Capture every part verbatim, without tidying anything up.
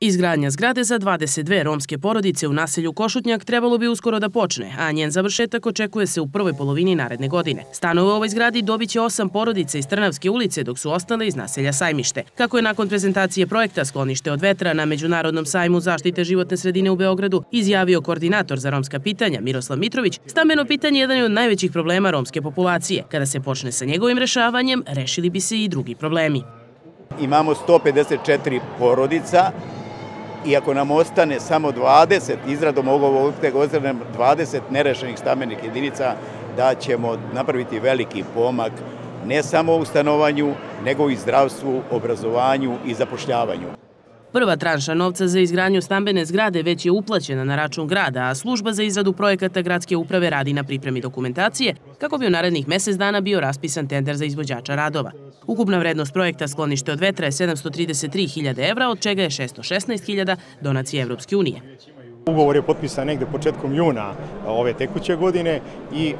Izgradnja zgrade za dvadeset dve romske porodice u naselju Košutnjak trebalo bi uskoro da počne, a njen završetak očekuje se u prvoj polovini naredne godine. Stanove u ovoj zgradi dobit će osam porodica iz Trnavske ulice, dok su ostale iz naselja Sajmište. Kako je nakon prezentacije projekta Sklonište od vetra na Međunarodnom sajmu zaštite životne sredine u Beogradu izjavio koordinator za romska pitanja Miroslav Mitrović, stambeno pitanje jedan je od najvećih problema romske populacije. Kada se počne sa njegovim rešavanjem, rešili bi se i drugi problemi. Imamo sto pedeset četiri porodica. I ako nam ostane samo dvadeset, izradom ovog ostane dvadeset nerešenih stambenih jedinica, da ćemo napraviti veliki pomak ne samo u stanovanju, nego i zdravstvu, obrazovanju i zapošljavanju. Prva tranša novca za izgradnju stambene zgrade već je uplaćena na račun grada, a služba za izradu projekata gradske uprave radi na pripremi dokumentacije kako bi u narednih mesec dana bio raspisan tender za izvođača radova. Ukupna vrednost projekta Sklonište od vetra je sedamsto trideset tri hiljade evra, od čega je šessto šesnaest hiljada donacije Evropske unije. Ugovor je potpisan negde početkom juna ove tekuće godine i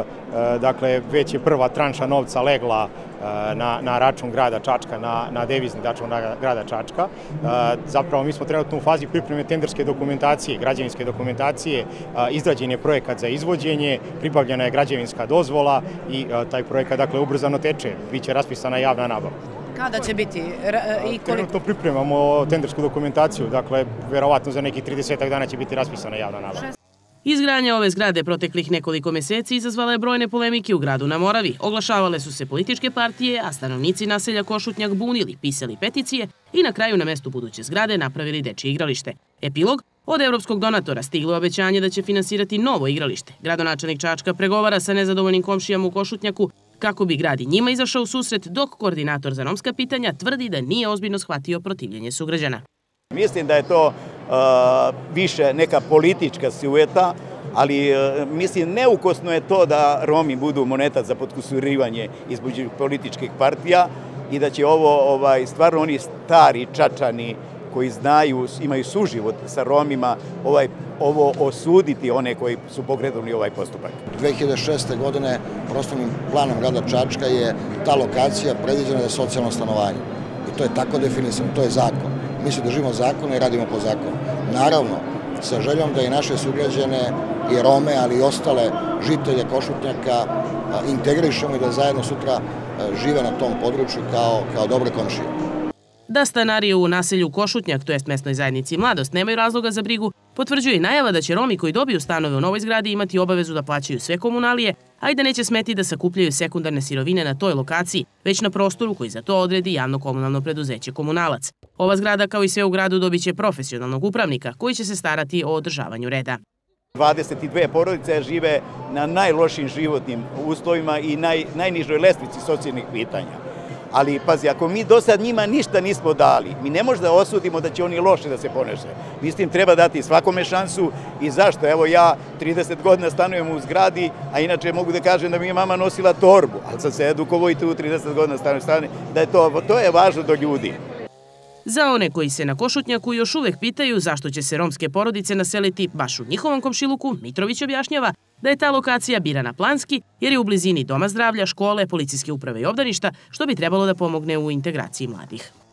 dakle već je prva tranša novca legla na, na račun grada Čačka, na, na devizni račun grada Čačka. Zapravo mi smo trenutno u fazi pripreme tenderske dokumentacije, građevinske dokumentacije, izrađen je projekat za izvođenje, pribavljena je građevinska dozvola i taj projekat dakle ubrzano teče, biće raspisana javna nabavka. Kada će biti? Trenutno pripremamo tendersku dokumentaciju, dakle, verovatno za nekih tridesetak dana će biti raspisana javna nabavka. Izgradnja ove zgrade proteklih nekoliko meseci izazvala je brojne polemike u gradu na Moravi. Oglašavale su se političke partije, a stanovnici naselja Košutnjak bunili, pisali peticije i na kraju na mestu buduće zgrade napravili dečije igralište. Epilog? Od evropskog donatora stiglo je obećanje da će finansirati novo igralište. Gradonačelnik Čačka pregovara sa nezadovoljnim komšijama u Košutnjaku kako bi grad i njima izašao u susret, dok koordinator za romska pitanja tvrdi da nije ozbiljno shvatio protivljenje sugrađana. Mislim da je to više neka politička silueta, ali mislim neukosno je to da Romi budu moneta za potkusurivanje između političkih partija i da će ovo stvarno oni stari Čačani koji znaju, imaju suživot sa Romima, ovaj, ovo osuditi one koji su pokrenuli ovaj postupak. dve hiljade šeste. godine prostornim planom grada Čačka je ta lokacija predviđena za socijalno stanovanje. I to je tako definisano, to je zakon. Mi se držimo zakona i radimo po zakonu. Naravno, sa željom da i naše sugrađane, i Rome, ali i ostale žitelje Košutnjaka integrišemo i da zajedno sutra žive na tom području kao, kao dobre komšije. Da stanari u naselju Košutnjak, to jest mesnoj zajednici Mladost, nemaju razloga za brigu, potvrđuje i najava da će Romi koji dobiju stanove u novoj zgradi imati obavezu da plaćaju sve komunalije, a i da neće smeti da sakupljaju sekundarne sirovine na toj lokaciji, već na prostoru koji za to odredi javno komunalno preduzeće Komunalac. Ova zgrada, kao i sve u gradu, dobit će profesionalnog upravnika koji će se starati o održavanju reda. dvadeset dve porodice žive na najlošim životnim uslovima i naj, najnižoj lestvici socijalnih pitanja. Ali, pazi, ako mi do sad njima ništa nismo dali, mi ne možemo da osudimo da će oni loše da se poneše. Mislim, treba dati svakome šansu i zašto? Evo, ja trideset godina stanujem u zgradi, a inače mogu da kažem da mi je mama nosila torbu, ali sam se edukovao i tu trideset godina stanujem, da je to, to je važno do ljudi. Za one koji se na Košutnjaku još uvek pitaju zašto će se romske porodice naseliti baš u njihovom komšiluku, Mitrović objašnjava da je ta lokacija birana planski jer je u blizini doma zdravlja, škole, policijske uprave i obdaništa, što bi trebalo da pomogne u integraciji mladih.